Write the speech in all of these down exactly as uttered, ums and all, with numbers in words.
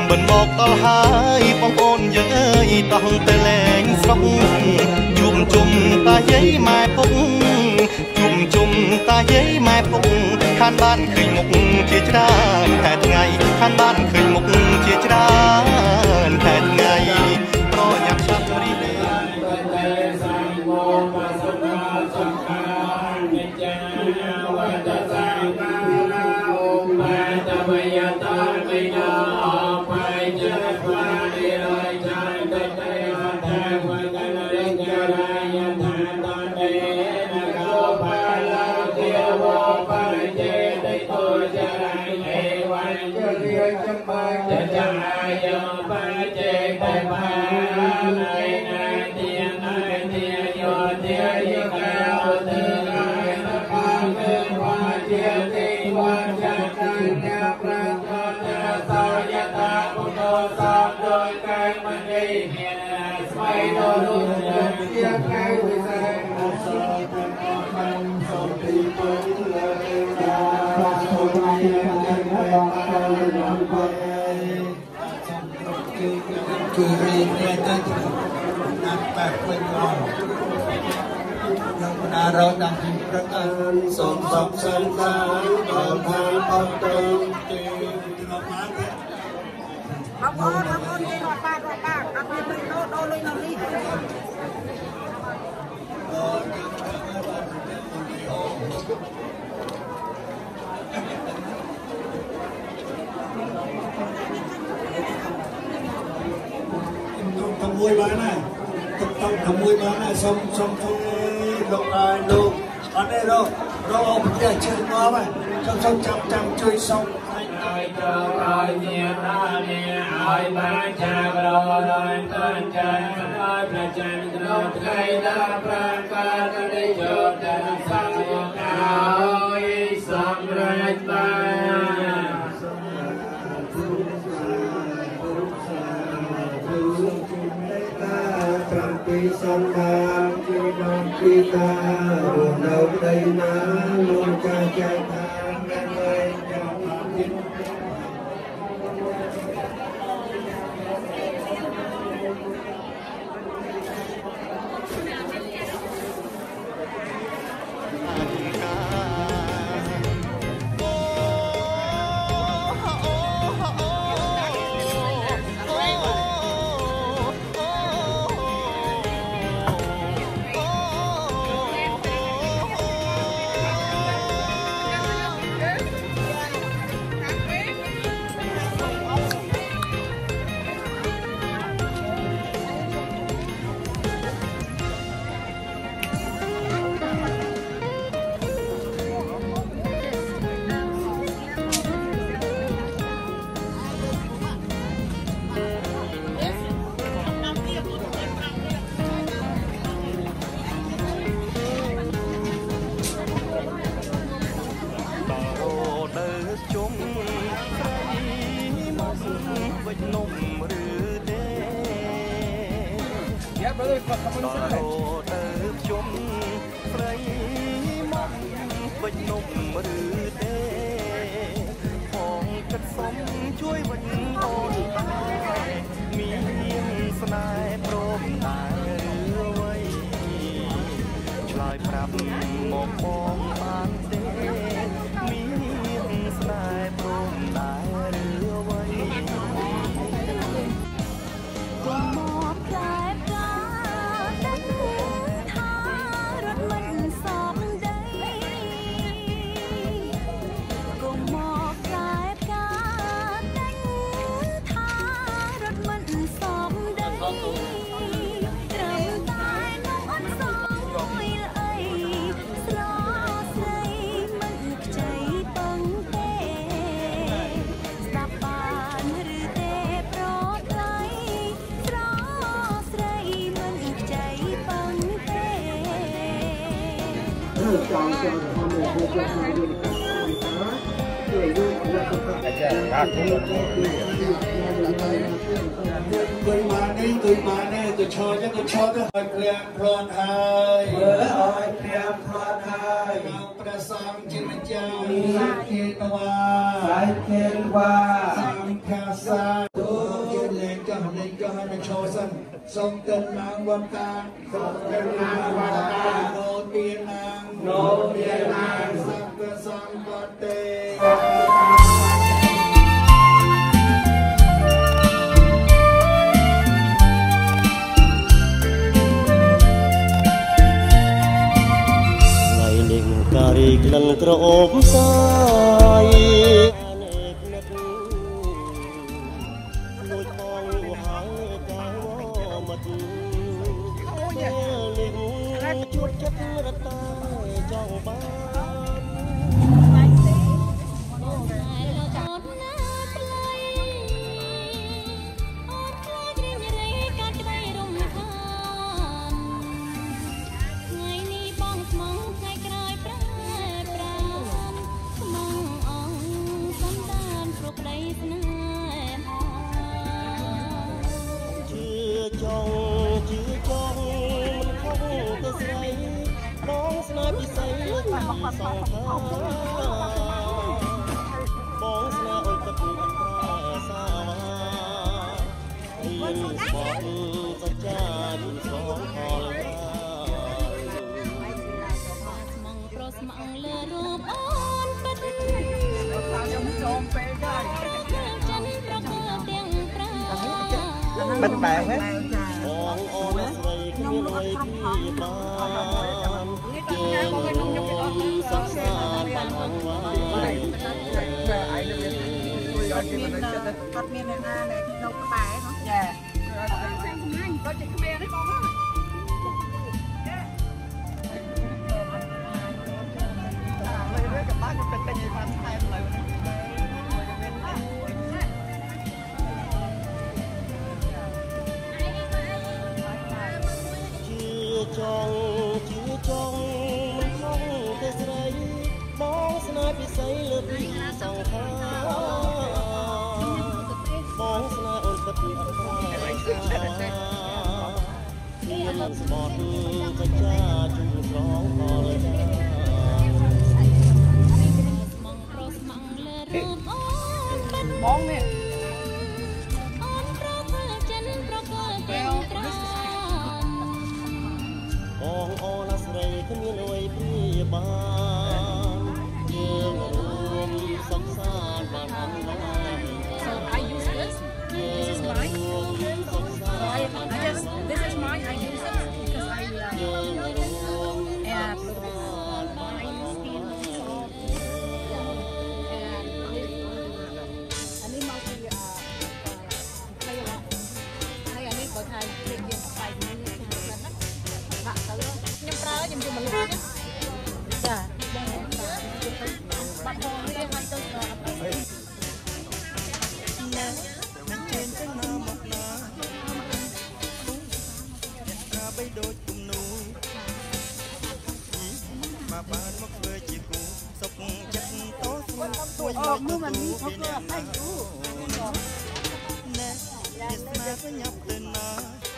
บนบอกต่อหายปองโอนเยอะต้องแต่แหลงสงจุ่มจุ่มตาเย้ยไม้พงจุ่มจุ่มตาเย้ยไม้พงข้านบ้านเคยมุกเจียจราแต่ไงข้านบ้านเคยมุกเจียจราแต่ไงก็อยากชักรีเลจะจำอายุปัจเจกไปพาในนาเทียนในเทียโยเทียยุกาอุตรายตะพาเมืองวาเทียติวันจันทร์แก้วพระโยจะสายตาปุโตสอบโดยกายมันดีเมียนสมัยโดรุษเดินเทียกายวิเศษสอบเป็นอมันสมทีปุญเลยพระโสดายังเป็นพระบาลยังเป็นคือเรียนเนี่ยได้นับแปดเป็นรองนักนารอดังที่ประการสมศักดิ์สันตาตอนทางปองตนตีเรามาเนี่ยเอาโอนเอาโอนนี่หน่อยป้าหน่อยป้าเอาไปเลยโดนโดนเลยนนี่ขโมยบ้านน่ะต้องขโมยบ้านน่ะส่งส่งส่งลูกไอ้ลูกอันนี้เราเราเอาไปเชื่อมาไหมส่งส่งจำจำช่วยส่งไอ้ไอ้เจ้าไอ้เนี่ยน้าเนี่ยไอ้บ้านจากเราไอ้ต้นจันทร์ไอ้ประจันทร์เราไทยดาประกาศได้โยนแต่สังยกเอาอีสามรัฐบาลปีสัมมาจีนองปีตาดวงดาวใดนาลวงใจใจทางแม่เลยจะพิจต่อโรเติบชมใครมองเป็นนมหรือเต้ของกระสมช่วยวันอ่อนตายมีสนายพรมตายเรือไว้ชลายปรับมองมองบานเต้มีสนายพรมตายเรือไว้จองจองความเหนื่อยเพื่อมาดูนะช่วยดูและก็ตุยมาเนี่ยตุยมาเนี่ยตุยชอจะตุยชอจะเปลี่ยนพลอนหายเออเอ้ยเปลี่ยนพลอนหายเราประสานจิตใจสังเกตว่าสังเกตว่าสังเกตว่าសូមកិននាងវត្តាសូមកិននាងវត្តាណូទានាងណូទានាងសង្ឃសង្ឃទេថ្ងៃនេះការីក្លិនក្រអូបសាយជួបចិត្តរត់តែចង់បានបាយទេអូនអត់ណាប្លៃអត់ខ្លាចរិញរៃកាត់ក្តីរំខានថ្ងៃនេះបងស្មងថ្ងៃក្រោយប្រែប្រានស្មងអងសំដានព្រោះក្តីស្នេហាជឿចង់ជឿចង់ទៅស្រីបងស្នេហ៍ពិសេសលើកពីសងខាបងស្នេហ៍អុយទឹកអត់ប្រែសាវ៉ារៀនស្បត់សច្ចាយស្រងផលស្មងប្រុសស្មងលើរូបអូនពិតខ្ញុំចូលពេលដែរចិនប្រកបទាំងប្រាបិទបែបហ៎បងអូនស្រីខ្ញុំអើយពីបានយើងសិក្សាបានអង្វាយតែឯងមានជួយឲ្យគេមិនចិត្តអត់មានអ្នកណានៅក្នុងខ្សែនោះចាអត់ផ្សេងផ្សេងក៏ជាខ្មែរទេបងលើលើកបាក់ខ្ញុំទៅទិញឲ្យបានថែមលើចង់ជឿចង់មិនខំទេស្រីបងស្នេហ៍ពិសេសលើពីសងខាបងស្នេហ៍អូនពិតអត់ប្រែមានស្បត់សច្ចាជូនស្រងផលស្មងប្រុសស្មងលើរូបអូនពិតបងនេះអូនប្រកបចិនប្រកបទាំងត្រាបងអូនស្រីគ្មានអីព្រាបានយើងរួមសុខសាន្តបានអង្វាយ So I use this This is mine I just This is mine I use it because I uh, and my skin soft and this อันนี้มาคืออ่าอะไรอ่ะให้อันนี้ขอทายเรียนเรียนไปนี้ខ្ញុំប្រើខ្ញុំយកមកលុយចាបាត់ហងនេះឲ្យទៅណានឹងជើងទៅណាមកណាថាបីដូចគំនូមកបានមកធ្វើជាគូសុខចិត្តតោស្មួយអត់មកនេះអត់ឲ្យយូណែស្មាទៅញ៉ាប់ទៅណា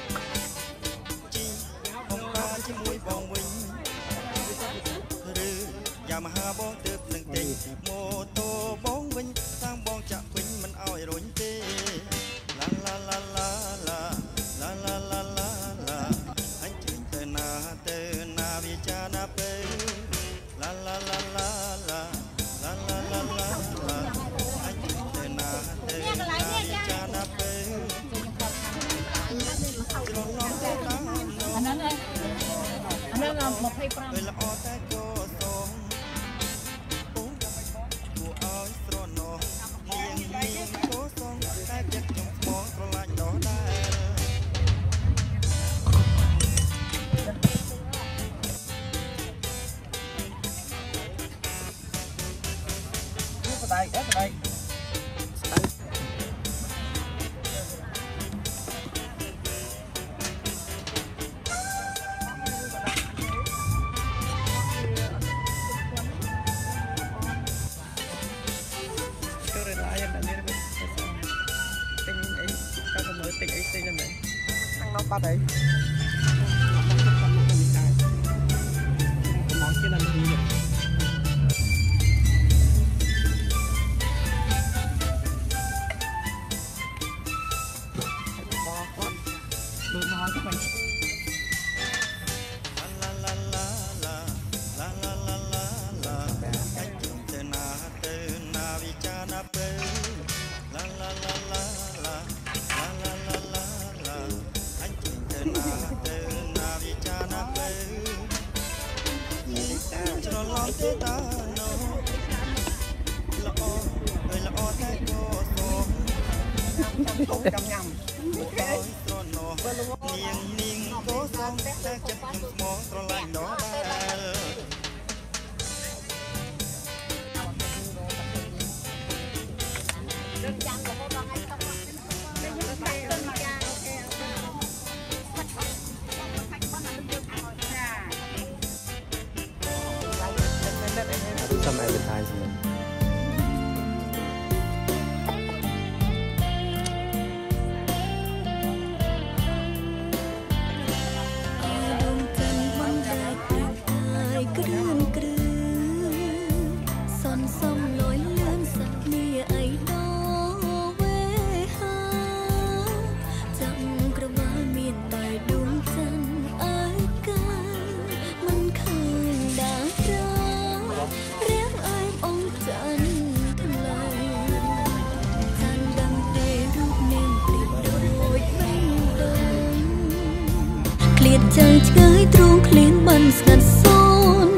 ជាមួយបងវិញឬយ៉ាមហាបងទើបនឹងទិញម៉ូតូបងវិញតាមបងចាក់ពេញមិនឲ្យរុញទេឡាឡាឡាឡាឡាឡាឡាឡាឡាឡាអញជិះទៅណាទៅណាវាចាណាពេឡាឡាឡាឡាឡាឡាឡាឡាឡាអញជិះទៅណាទៅណាវាចាណាពេជ្រុលឡងទៅតាមអាហ្នឹងឯងអាហ្នឹងមកยี่สิบห้าពេលល្អតែក៏សូមអូគួរឲ្យស្រណោះនាងនាងក៏សងតែចិត្តខ្ញុំស្មងស្រឡាញ់ដោះដែរនេះបដៃអត់បដៃបាត់ហើយមកជាដល់នេះបងទេតាណោល្អហើយល្អតែក៏សូមកំញ៉ាំហើយស្រណោនាងនាងក៏សូមតែចិត្តខ្ញុំស្មងស្រឡាញ់ណោដែរsome advertisement. Chẳng chơi trúng khuyên bắn sạt xôn